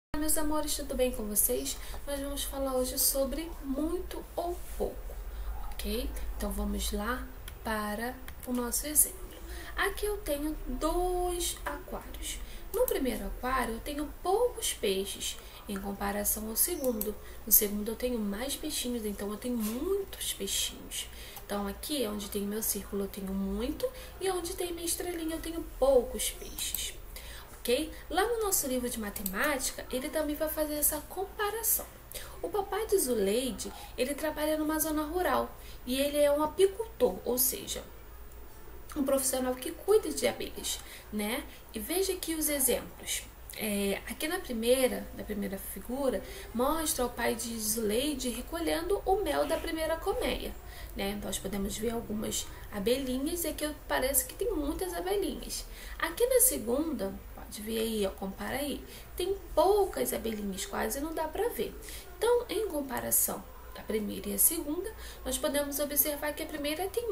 Olá, meus amores, tudo bem com vocês? Nós vamos falar hoje sobre muito ou pouco, ok? Então vamos lá para o nosso exemplo. Aqui eu tenho dois aquários. No primeiro aquário eu tenho poucos peixes em comparação ao segundo. No segundo eu tenho mais peixinhos, então eu tenho muitos peixinhos. Então aqui onde tem meu círculo eu tenho muito e onde tem minha estrelinha eu tenho poucos peixes. Okay? Lá no nosso livro de matemática, ele também vai fazer essa comparação. O papai de Zuleide, ele trabalha numa zona rural e ele é um apicultor, ou seja, um profissional que cuida de abelhas, né? E veja aqui os exemplos. Aqui na primeira figura, mostra o pai de Zuleide recolhendo o mel da primeira colmeia, né? Nós podemos ver algumas abelhinhas e aqui parece que tem muitas abelhinhas. Aqui na segunda, pode ver aí, ó, compara aí, tem poucas abelhinhas, quase não dá para ver. Então, em comparação da primeira e a segunda, nós podemos observar que a primeira tem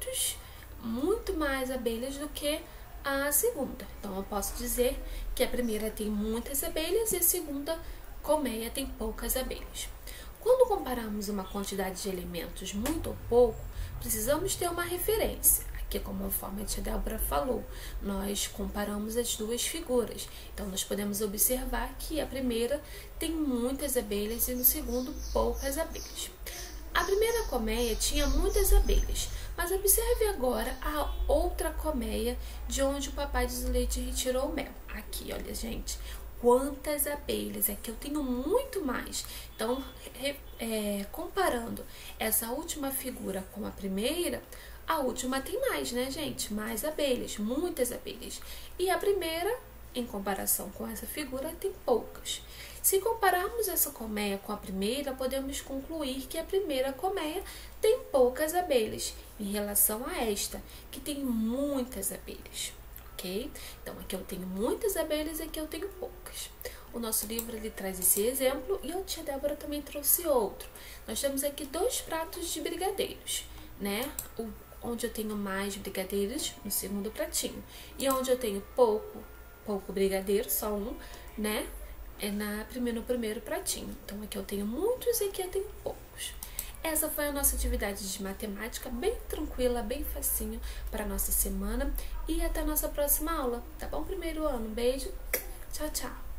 muito mais abelhas do que a segunda. Então, eu posso dizer que a primeira tem muitas abelhas e a segunda colmeia tem poucas abelhas. Quando comparamos uma quantidade de elementos muito ou pouco, precisamos ter uma referência. Aqui, conforme a tia Débora falou, nós comparamos as duas figuras. Então, nós podemos observar que a primeira tem muitas abelhas e no segundo poucas abelhas. A primeira colmeia tinha muitas abelhas, mas observe agora a outra colmeia de onde o papai de Zuleide retirou o mel. Aqui, olha, gente, quantas abelhas, aqui eu tenho muito mais. Então, comparando essa última figura com a primeira, a última tem mais, né, gente? Mais abelhas, muitas abelhas. E a primeira, em comparação com essa figura, tem poucas. Se compararmos essa colmeia com a primeira, podemos concluir que a primeira colmeia tem poucas abelhas em relação a esta, que tem muitas abelhas, ok? Então, aqui eu tenho muitas abelhas e aqui eu tenho poucas. O nosso livro ele traz esse exemplo e a tia Débora também trouxe outro. Nós temos aqui dois pratos de brigadeiros, né? Onde eu tenho mais brigadeiros no segundo pratinho e onde eu tenho pouco brigadeiro, só um, né? No primeiro pratinho. Então, aqui eu tenho muitos e aqui eu tenho poucos. Essa foi a nossa atividade de matemática, bem tranquila, bem facinho para a nossa semana. E até a nossa próxima aula, tá bom? Primeiro ano, beijo, tchau, tchau!